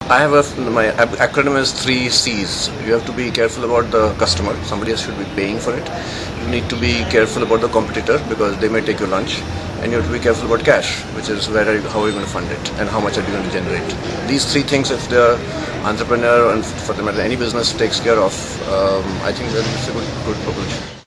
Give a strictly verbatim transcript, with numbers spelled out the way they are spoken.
I have a, my acronym is three C's. You have to be careful about the customer. Somebody else should be paying for it. You need to be careful about the competitor because they may take your lunch. And you have to be careful about cash, which is where are you, how are you going to fund it and how much are you going to generate. These three things, if the entrepreneur and for the matter any business takes care of, um, I think that it's a good, good proposition.